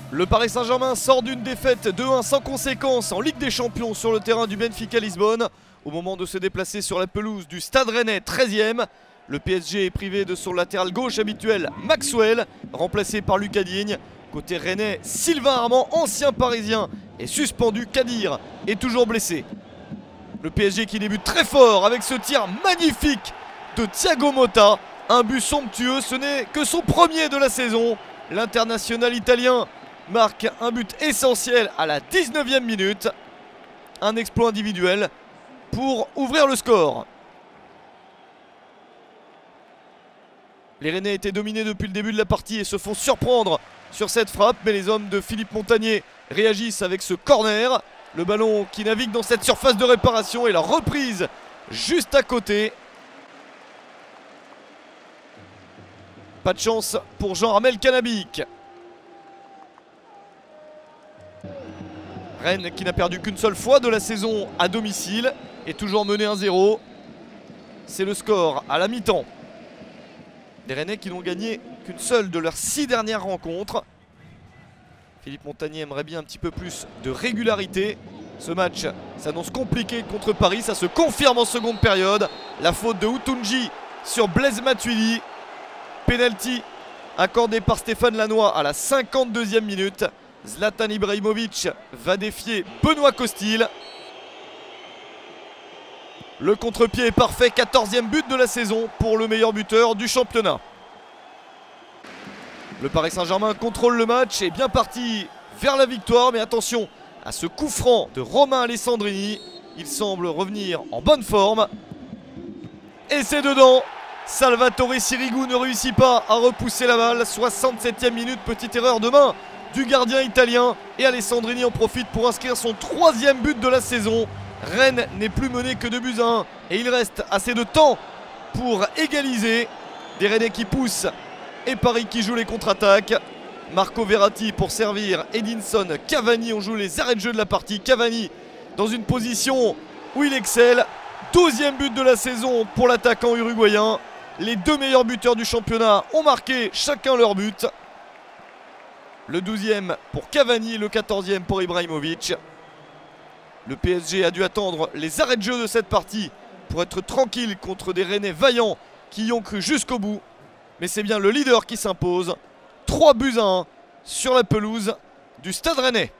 Le Paris Saint-Germain sort d'une défaite 2-1 sans conséquence en Ligue des Champions sur le terrain du Benfica Lisbonne. Au moment de se déplacer sur la pelouse du Stade Rennais 13e, le PSG est privé de son latéral gauche habituel Maxwell, remplacé par Lucas Digne. Côté Rennais, Sylvain Armand, ancien parisien, est suspendu. Kadir est toujours blessé. Le PSG qui débute très fort avec ce tir magnifique de Thiago Motta. Un but somptueux, ce n'est que son premier de la saison. L'international italien marque un but essentiel à la 19e minute. Un exploit individuel pour ouvrir le score. Les Rennais étaient dominés depuis le début de la partie et se font surprendre sur cette frappe. Mais les hommes de Philippe Montagnier réagissent avec ce corner. Le ballon qui navigue dans cette surface de réparation et la reprise juste à côté. Pas de chance pour Jean-Armel Canabic. Rennes qui n'a perdu qu'une seule fois de la saison à domicile est toujours mené 1-0. C'est le score à la mi-temps. Les Rennais qui n'ont gagné qu'une seule de leurs 6 dernières rencontres. Philippe Montagnier aimerait bien un petit peu plus de régularité. Ce match s'annonce compliqué contre Paris, ça se confirme en seconde période. La faute de Outoundji sur Blaise Matuidi. Penalty accordé par Stéphane Lannoy à la 52e minute. Zlatan Ibrahimovic va défier Benoît Costil. Le contre-pied est parfait, 14e but de la saison pour le meilleur buteur du championnat. Le Paris Saint-Germain contrôle le match et est bien parti vers la victoire. Mais attention à ce coup franc de Romain Alessandrini. Il semble revenir en bonne forme. Et c'est dedans. Salvatore Sirigu ne réussit pas à repousser la balle. 67e minute, petite erreur de main du gardien italien. Et Alessandrini en profite pour inscrire son 3e but de la saison. Rennes n'est plus mené que 2-1 et il reste assez de temps pour égaliser. Des Rennais qui poussent et Paris qui joue les contre-attaques. Marco Verratti pour servir Edinson Cavani. On joue les arrêts de jeu de la partie. Cavani dans une position où il excelle. 12e but de la saison pour l'attaquant uruguayen. Les deux meilleurs buteurs du championnat ont marqué chacun leur but. Le 12e pour Cavani et le 14e pour Ibrahimovic. Le PSG a dû attendre les arrêts de jeu de cette partie pour être tranquille contre des Rennais vaillants qui y ont cru jusqu'au bout. Mais c'est bien le leader qui s'impose. 3-1 sur la pelouse du Stade Rennais.